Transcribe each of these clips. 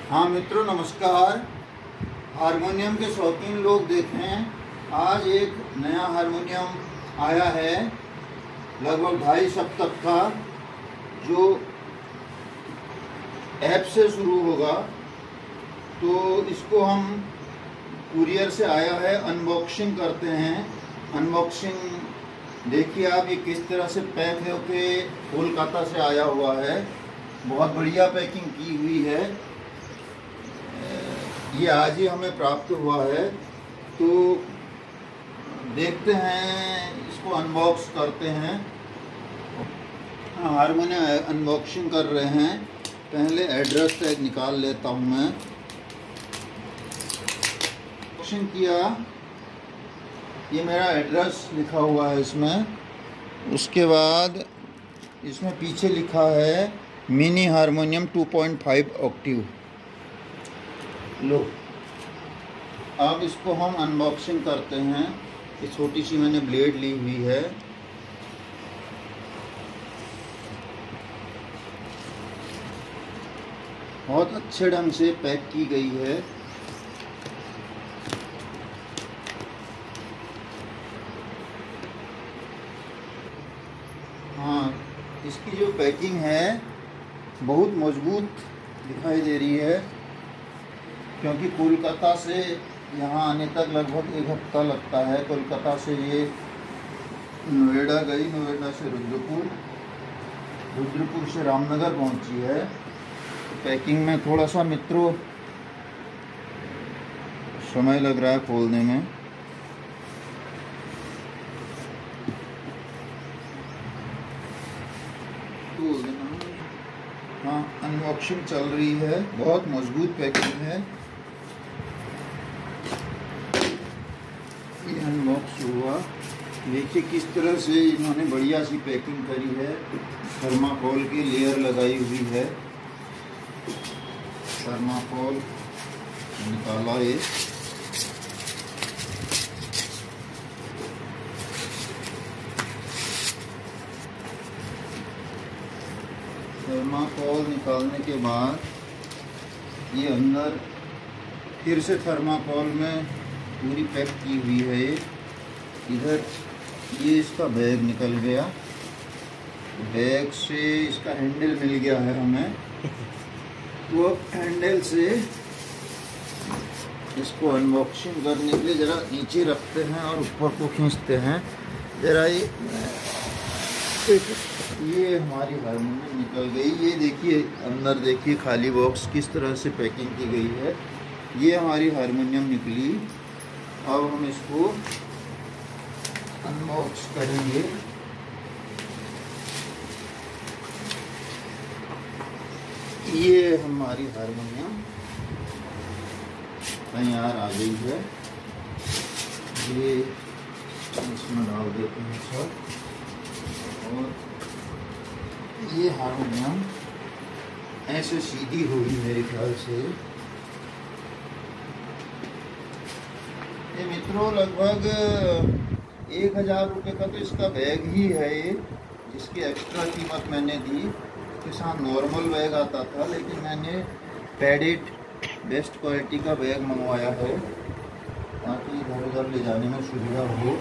हाँ मित्रों नमस्कार। हारमोनियम के शौकीन लोग देखें, आज एक नया हारमोनियम आया है लगभग 2.5 सप्ताह का, जो ऐप से शुरू होगा। तो इसको हम कुरियर से आया है, अनबॉक्सिंग करते हैं। अनबॉक्सिंग देखिए आप, ये किस तरह से पैक है के कोलकाता से आया हुआ है। बहुत बढ़िया पैकिंग की हुई है। ये आज ही हमें प्राप्त हुआ है, तो देखते हैं, इसको अनबॉक्स करते हैं। हारमोनियम अनबॉक्सिंग कर रहे हैं। पहले एड्रेस टैग निकाल लेता हूँ मैं। अनबॉक्सिंग किया, ये मेरा एड्रेस लिखा हुआ है इसमें। उसके बाद इसमें पीछे लिखा है मिनी हारमोनियम 2.5 ऑक्टेव। लो, अब इसको हम अनबॉक्सिंग करते हैं। ये छोटी सी मैंने ब्लेड ली हुई है। बहुत अच्छे ढंग से पैक की गई है। हाँ, इसकी जो पैकिंग है बहुत मजबूत दिखाई दे रही है, क्योंकि कोलकाता से यहाँ आने तक लगभग 1 हफ्ता लगता है। कोलकाता से ये नोएडा गई, नोएडा से रुद्रपुर, रुद्रपुर से रामनगर पहुँची है। पैकिंग में थोड़ा सा मित्रों समय लग रहा है खोलने में। हाँ, अनबॉक्सिंग चल रही है। बहुत मजबूत पैकिंग है। ये अनबॉक्स हुआ, देखिए किस तरह से इन्होंने बढ़िया सी पैकिंग करी है। थर्माकोल की लेयर लगाई हुई है। थर्माकोल निकाला ये, थर्माकोल निकालने के बाद ये अंदर फिर से थर्माकोल में पूरी पैक की हुई है। इधर ये इसका बैग निकल गया, बैग से इसका हैंडल मिल गया है हमें। तो अब हैंडल से इसको अनबॉक्सिंग करने के लिए ज़रा नीचे रखते हैं और ऊपर को खींचते हैं। ज़रा ये हमारी हारमोनियम निकल गई। ये देखिए अंदर, देखिए खाली बॉक्स किस तरह से पैकिंग की गई है। ये हमारी हारमोनियम निकली। अब हम इसको अनबॉक्स करेंगे। ये हमारी हारमोनियम तैयार आ गई है। ये इसमें डाल देते हैं सब। और ये हारमोनियम ऐसे सीधी हुई मेरे ख्याल से। ये मित्रों लगभग 1000 रुपये का तो इसका बैग ही है ये, जिसकी एक्स्ट्रा कीमत मैंने दी। इसके साथ नॉर्मल बैग आता था, लेकिन मैंने पैडेड बेस्ट क्वालिटी का बैग मंगवाया है ताकि इधर उधर ले जाने में सुविधा हो।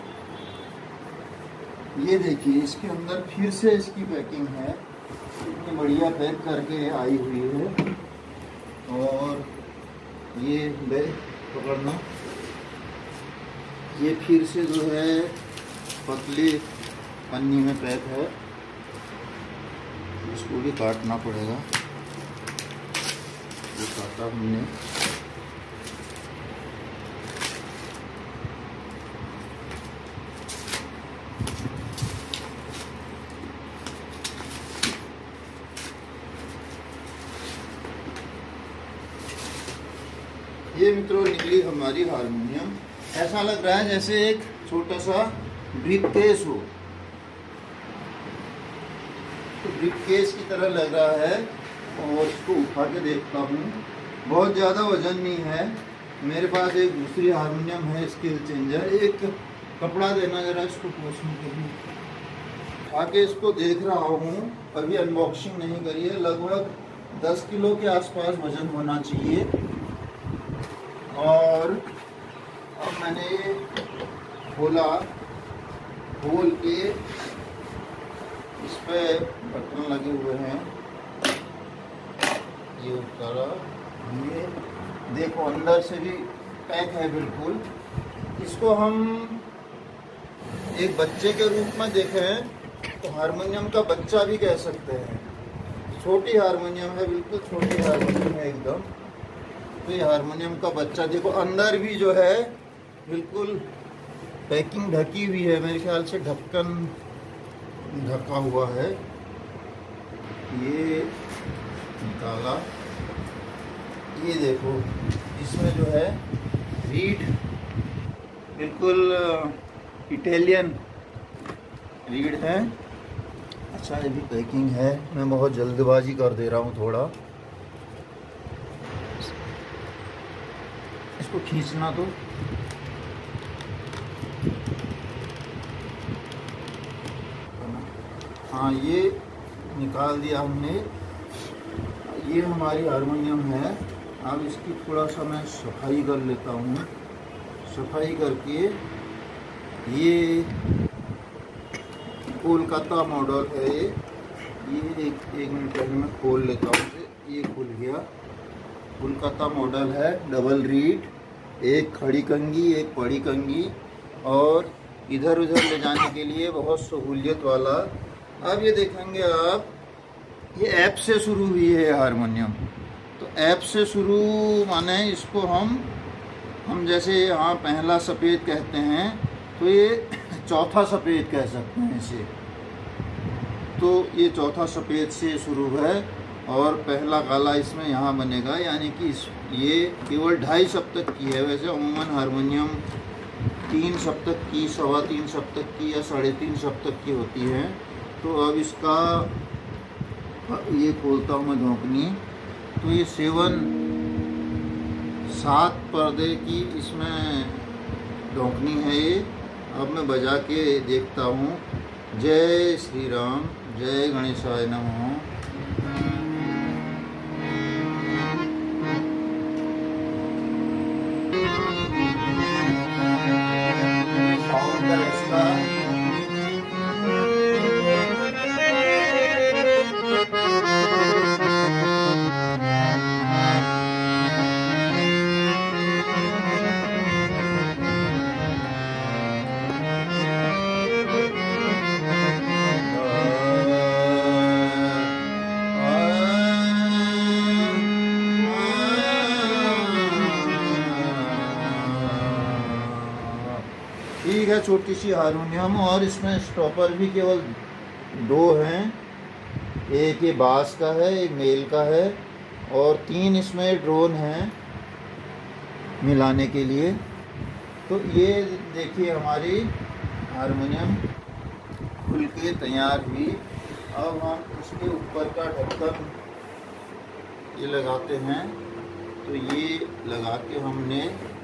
ये देखिए इसके अंदर फिर से इसकी पैकिंग है, इतनी बढ़िया पैक करके आई हुई है। और ये बैग पकड़ना, ये फिर से जो है पतली पन्नी में पैक है। इसको भी काटना पड़ेगा। ये काटा हमने। ये मित्रों निकली हमारी हारमोनियम। ऐसा लग रहा है जैसे एक छोटा सा ब्रीफकेस हो, तो ब्रीफकेस की तरह लग रहा है। और इसको उठा के देखता हूँ, बहुत ज़्यादा वजन नहीं है। मेरे पास एक दूसरी हारमोनियम है, स्केल चेंजर। एक कपड़ा देना जरा इसको पोंछने के लिए। आके इसको देख रहा हूँ, अभी अनबॉक्सिंग नहीं करी है। लगभग 10 किलो के आसपास वजन होना चाहिए। और अब मैंने ये खोला, खोल के इस पे बटन लगे हुए हैं, ये उतारा, ये देखो अंदर से भी पैक है बिल्कुल। इसको हम एक बच्चे के रूप में देखें तो हारमोनियम का बच्चा भी कह सकते हैं। छोटी हारमोनियम है, बिल्कुल छोटी हारमोनियम है एकदम। तो ये हारमोनियम का बच्चा देखो, अंदर भी जो है बिल्कुल पैकिंग ढकी हुई है, मेरे ख्याल से ढक्कन ढका हुआ है। ये निकाला, ये देखो इसमें जो है रीड बिल्कुल इटालियन रीड है। अच्छा ये भी पैकिंग है, मैं बहुत जल्दबाजी कर दे रहा हूँ थोड़ा। इसको खींचना तो हाँ, ये निकाल दिया हमने। ये हमारी हारमोनियम है। अब इसकी थोड़ा सा मैं सफाई कर लेता हूँ। सफाई करके ये कोलकाता मॉडल है ये एक मिनट पहले मैं खोल लेता हूँ। ये खुल गया। कोलकाता मॉडल है, डबल रीड, एक खड़ी कंघी एक बड़ी कंघी, और इधर उधर ले जाने के लिए बहुत सहूलियत वाला। अब ये देखेंगे आप, ये ऐप से शुरू हुई है हारमोनियम। तो ऐप से शुरू माने इसको हम जैसे यहाँ पहला सफ़ेद कहते हैं, तो ये चौथा सफ़ेद कह सकते हैं इसे। तो ये चौथा सफ़ेद से शुरू है और पहला काला इसमें यहाँ बनेगा, यानी कि ये केवल 2.5 सप्तक की है। वैसे अमूमन हारमोनियम 3 सप्तक की, 3.25 सप्तक की या 3.5 सप्तक की होती है। तो अब इसका ये खोलता हूँ मैं धोकनी। तो ये 7 पर्दे की इसमें धोकनी है ये। अब मैं बजा के देखता हूँ। जय श्री राम, जय गणेशाय नमः। साउंड है इसका। ठीक है, छोटी सी हारमोनियम। और इसमें स्टॉपर भी केवल 2 हैं, एक ये बास का है, एक मेल का है, और 3 इसमें ड्रोन हैं मिलाने के लिए। तो ये देखिए हमारी हारमोनियम खुल के तैयार हुई। अब हम इसके ऊपर का ढक्कन ये लगाते हैं। तो ये लगा के हमने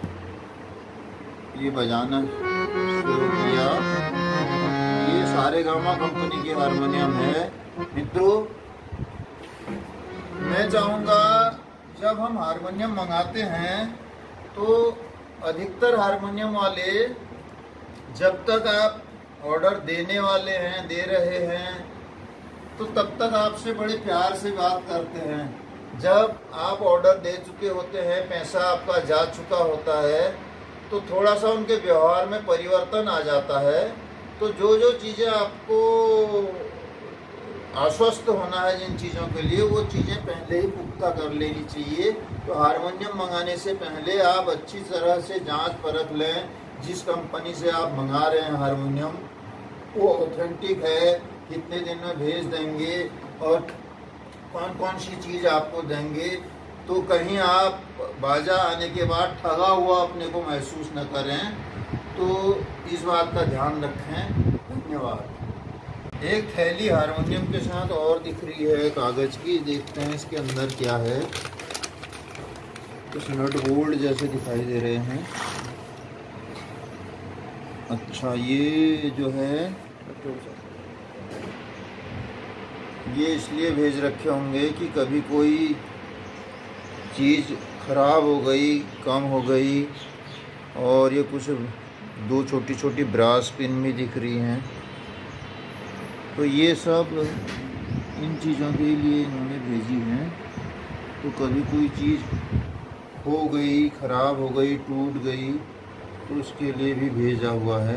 ये बजाना शुरू किया। ये सारेगामा कंपनी की हारमोनियम है। मित्रों, मैं चाहूँगा जब हम हारमोनियम मंगाते हैं तो अधिकतर हारमोनियम वाले, जब तक आप ऑर्डर देने वाले हैं, दे रहे हैं, तो तब तक आपसे बड़े प्यार से बात करते हैं। जब आप ऑर्डर दे चुके होते हैं, पैसा आपका जा चुका होता है, तो थोड़ा सा उनके व्यवहार में परिवर्तन आ जाता है। तो जो चीज़ें आपको आश्वस्त होना है जिन चीज़ों के लिए, वो चीज़ें पहले ही पुख्ता कर लेनी चाहिए। तो हारमोनियम मंगाने से पहले आप अच्छी तरह से जांच परख लें जिस कंपनी से आप मंगा रहे हैं हारमोनियम, वो ऑथेंटिक है, कितने दिन में भेज देंगे और कौन कौन सी चीज़ आपको देंगे। तो कहीं आप बाजा आने के बाद ठगा हुआ अपने को महसूस न करें। तो इस बात का ध्यान रखें। धन्यवाद। एक थैली हारमोनियम के साथ और दिख रही है कागज़ की, देखते हैं इसके अंदर क्या है। कुछ नट बोल्ट जैसे दिखाई दे रहे हैं। अच्छा, ये जो है ये इसलिए भेज रखे होंगे कि कभी कोई चीज़ ख़राब हो गई, कम हो गई। और ये कुछ 2 छोटी छोटी ब्रास पिन भी दिख रही हैं, तो ये सब इन चीज़ों के लिए इन्होंने भेजी हैं। तो कभी कोई चीज़ हो गई, ख़राब हो गई, टूट गई, तो उसके लिए भी भेजा हुआ है।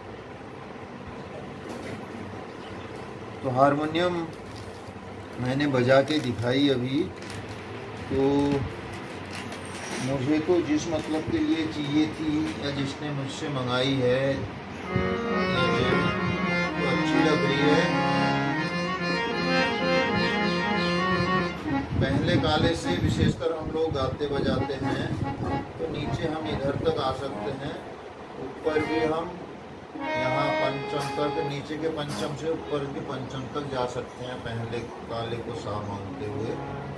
तो हारमोनियम मैंने बजा के दिखाई अभी। तो मुझे तो जिस मतलब के लिए चाहिए थी या जिसने मुझसे मंगाई है तो अच्छी लग रही है। पहले काले से विशेषकर हम लोग गाते बजाते हैं, तो नीचे हम इधर तक आ सकते हैं, ऊपर भी हम यहाँ पंचम तक, नीचे के पंचम से ऊपर के पंचम तक जा सकते हैं पहले काले को सा मानते हुए।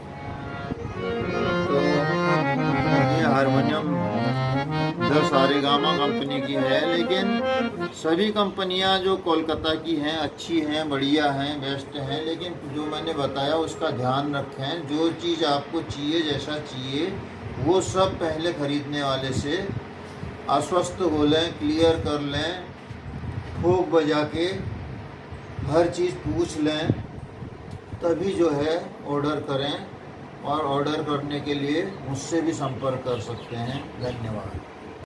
तो ये हारमोनियम सारेगामा कंपनी की है, लेकिन सभी कंपनियां जो कोलकाता की हैं अच्छी हैं, बढ़िया हैं, बेस्ट हैं। लेकिन जो मैंने बताया उसका ध्यान रखें। जो चीज़ आपको चाहिए, जैसा चाहिए, वो सब पहले ख़रीदने वाले से आश्वस्त हो लें, क्लियर कर लें, ठोक बजा के हर चीज़ पूछ लें, तभी जो है ऑर्डर करें। और ऑर्डर करने के लिए मुझसे भी संपर्क कर सकते हैं। धन्यवाद।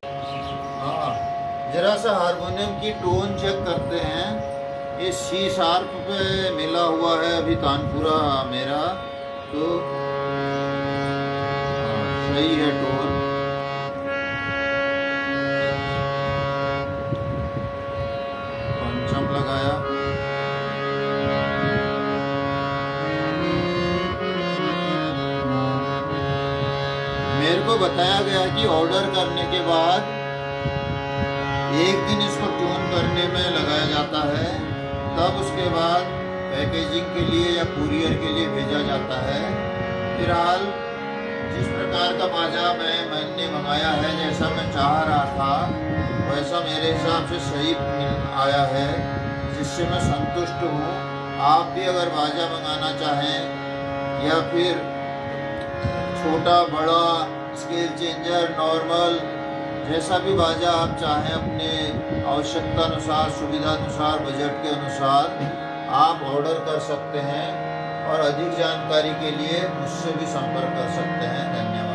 हाँ, ज़रा सा हारमोनियम की टोन चेक करते हैं। ये सी शार्प पे मिला हुआ है अभी तानपुरा मेरा, तो सही है टोन। पंचम लगाया, मेरे को बताया गया कि ऑर्डर करने के बाद 1 दिन इसको ट्यून करने में लगाया जाता है, तब उसके बाद पैकेजिंग के लिए या कुरियर के लिए भेजा जाता है। फिलहाल जिस प्रकार का बाजा मैंने मंगाया है, जैसा मैं चाह रहा था, वैसा मेरे हिसाब से सही आया है, जिससे मैं संतुष्ट हूँ। आप भी अगर बाजा मंगाना चाहें या फिर छोटा बड़ा स्केल चेंजर, नॉर्मल, जैसा भी बाजा आप चाहें, अपने आवश्यकता अनुसार, सुविधा अनुसार, बजट के अनुसार आप ऑर्डर कर सकते हैं। और अधिक जानकारी के लिए मुझसे भी संपर्क कर सकते हैं। धन्यवाद।